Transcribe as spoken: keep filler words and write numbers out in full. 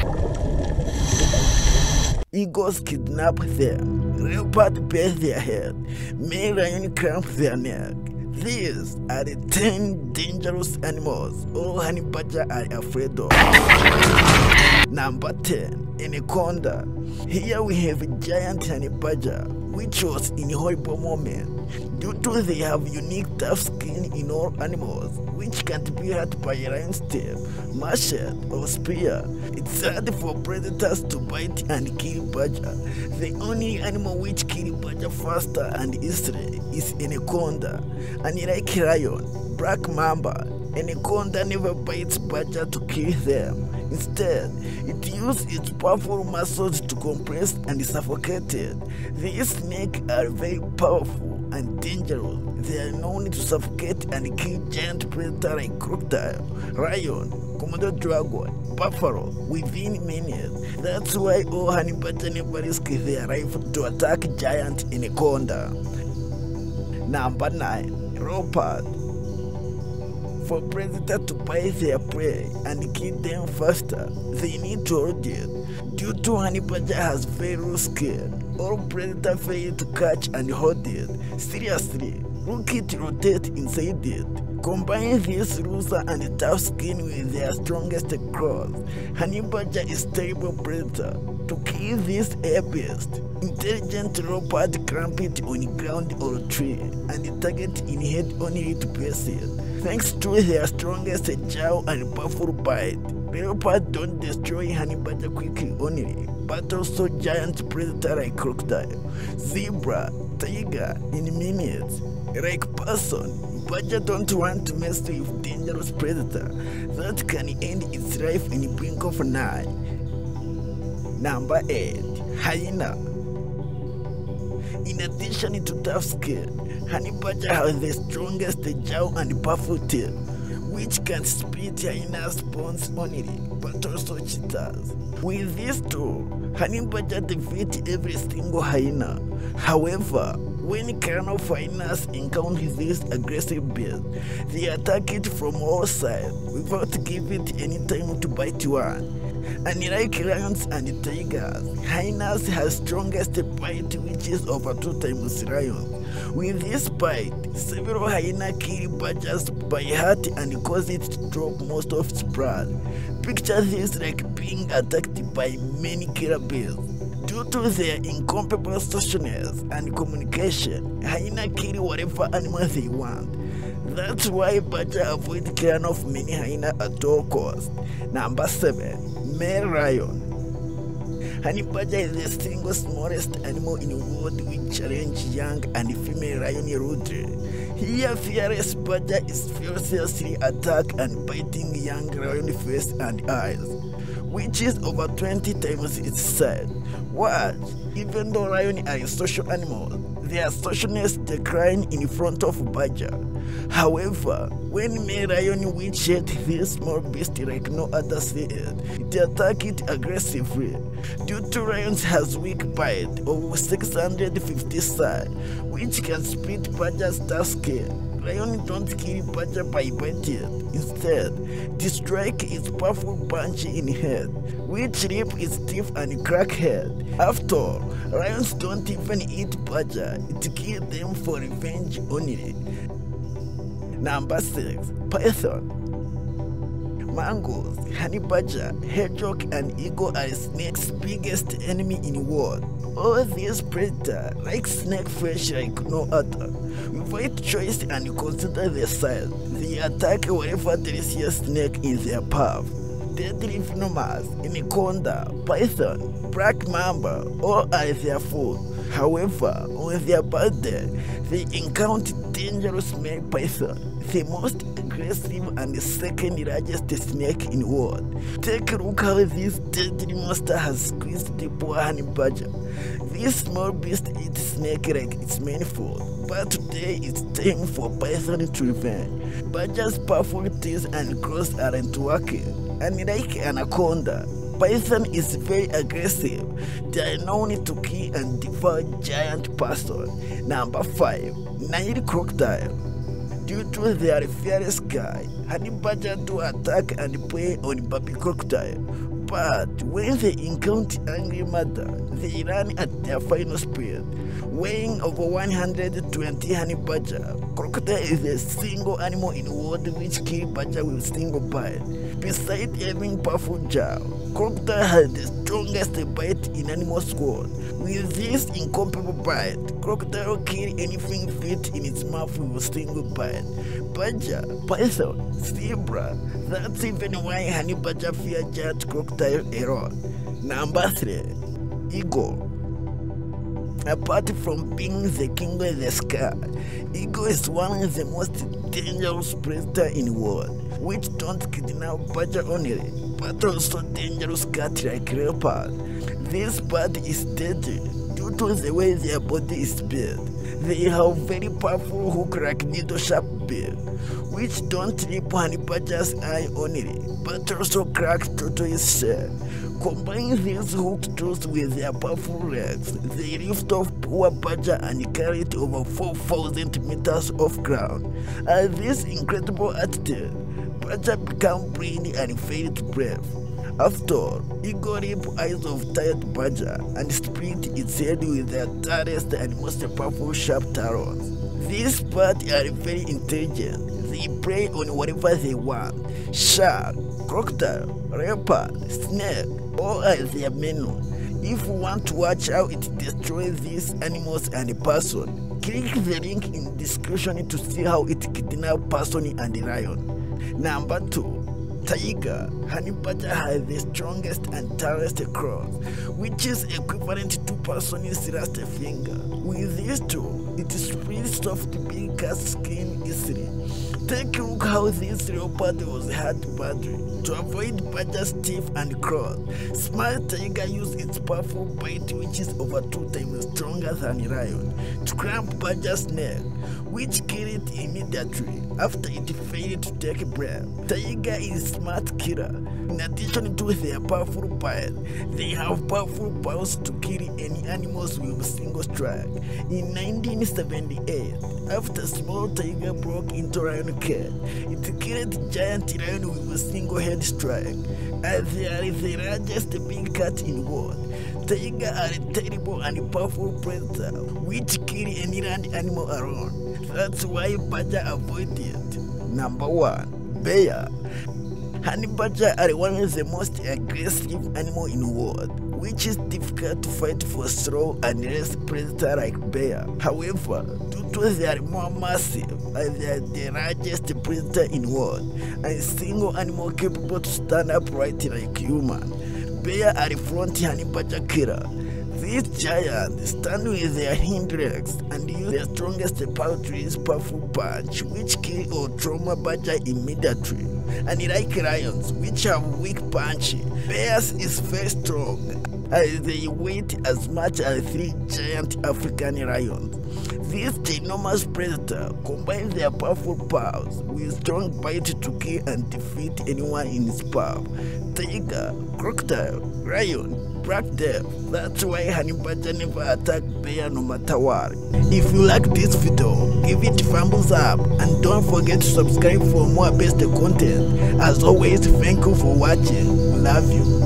Eagles kidnap them. Leopard bare their head. Male lion cramp their neck. These are the ten dangerous animals all honey badger are afraid of. Number ten. Anaconda. Here we have a giant honey badger, which was in a horrible moment. Due to they have unique tough skin in all animals, which can't be hurt by a lion's tail, machete, or spear. It's hard for predators to bite and kill badger. The only animal which kill badger faster and easily is anaconda. Unlike lion, black mamba, anaconda never bites badger to kill them. Instead, it uses its powerful muscles to compress and suffocate it. These snakes are very powerful and dangerous. They are known to suffocate and kill giant predators like crocodile, lion, Komodo dragon, buffalo within minutes. That's why all honey badger never risk their life to attack giant anaconda. Number nine. Leopard. For predator to bite their prey and kill them faster, they need to hold it. Due to honey badger has very loose skin, all predator fail to catch and hold it. Seriously, look it rotate inside it. Combine this looser and tough skin with their strongest claws. Honey badger is terrible predator. To kill this air beast, intelligent leopard clamp it on ground or tree and target in head only to pierce it. Thanks to their strongest jaw and powerful bite, leopards don't destroy honey badger quickly only, but also giant predators like crocodile, zebra, tiger in minutes. Like person, badger don't want to mess with dangerous predator that can end its life in the blink of an eye. Number eight. Hyena. In addition to tough skin, honey badger has the strongest jaw and powerful tail, which can split hyena's bones only, but also cheetahs. With these two, honey badger defeat every single hyena. However, when clan of hyenas encounter this aggressive beast, they attack it from all sides without giving it any time to bite one. Unlike lions and tigers, hyenas has strongest bite, which is over two times lions. With this bite, several hyenas kill badgers by heart and cause it to drop most of its blood. Picture this like being attacked by many killer bees. Due to their incomparable socialness and communication, hyenas kill whatever animal they want. That's why badger avoid killing of many hyenas at all costs. Number seven. Male lion. Honey badger is the single smallest animal in the world which challenge young and female lion rudely. Here, fearless badger is ferociously attack and biting young lion face and eyes, which is over twenty times its size. Watch, even though lions are social animals, their socialness decline in front of badger. However, when male lion which hate this small beast like no other see it, they attack it aggressively. Due to lions has weak bite of six hundred fifty size, which can split badger's tough skin, lion don't kill badger by biting it. Instead, they strike its powerful punch in head, which rip its teeth and crack head. After all, lions don't even eat badger, it kills them for revenge only. Number six. Python. Mongoose, honey badger, hedgehog, and eagle are snake's biggest enemy in the world. All these predators like snake flesh like no other. Without choice and consider their size, they attack whatever there is a snake in their path. Deadly venomous, anaconda, python, black mamba, all are their food. However, on their bad day, they encounter dangerous male python, the most aggressive and second largest snake in the world. Take a look how this deadly monster has squeezed the poor honey badger. This small beast eats snake like its main food, but today it's time for python to revenge. Badger's powerful teeth and claws aren't working. Unlike anaconda, python is very aggressive. They are known to kill and devour giant person. Number five. Nile crocodile. Due to their fearless guy, honey badger do attack and prey on baby crocodile, But when they encounter angry mother, they run at their final speed, weighing over one hundred twenty honey badger. Crocodile is a single animal in the world which kills badger with single bite. Besides having powerful jaw, crocodile has the strongest bite in animals world. With this incomparable bite, crocodile kill anything fit in its mouth with a single bite. Badger, python, zebra. That's even why honey badger fear giant crocodile a lot. Number three, eagle. Apart from being the king of the sky, eagle is one of the most dangerous predators in the world, which don't kidnap badger only, but also dangerous cat like leopard. This bird is deadly due to the way their body is built. They have very powerful hook-like needle-sharp bill, which don't rip honey badger's eye only, but also crack tortoise shell. Combine these hooked tools with their powerful legs, they lift off poor badger and carry it over four thousand meters off ground. At this incredible altitude, badger become brainy and fail to breathe. After all, eagle rip eyes of tired badger and split its head with their tallest and most powerful sharp talons. These birds are very intelligent. They prey on whatever they want: shark, crocodile, leopard, snake, all are their menu. If you want to watch how it destroys these animals and a person, click the link in the description to see how it kidnaps person and lion. Number two, tiger. Honey badger has the strongest and tallest claws, which is equivalent to person's last finger. With these two, it splits off the big cat's skin easily. Take a look how this leopard was hurt badly. To avoid badger's teeth and claws, smart tiger uses its powerful bite, which is over two times stronger than lion, to cramp badger's neck, which kills it immediately after it failed to take breath. Tiger is a smart killer. In addition to their powerful bite, they have powerful powers to kill any animals with a single strike. In nineteen seventy-eight, after small tiger broke into lion cage, it killed giant lion with a single head strike. As they are the largest big cat in the world, tigers are a terrible and powerful predator which kill any land animal around. That's why badger avoid it. Number one, bear. Honey badger are one of the most aggressive animals in the world, which is difficult to fight for slow and less predator like bear. However, due to they are more massive, and they are the largest predator in the world, and a single animal capable to stand upright like human, bear are front honey badger killer. These giants stand with their hind legs and use their strongest powerful powerful punch, which kill or trauma badger immediately. And like lions, which have weak punch, bears is very strong, as they weigh as much as three giant African lions. These ginormous predators combine their powerful powers with strong bite to kill and defeat anyone in its path. Tiger, crocodile, lion, black death. That's why honey badger never attack bear no matter what. If you like this video, give it a thumbs up and don't forget to subscribe for more best content. As always, thank you for watching. Love you.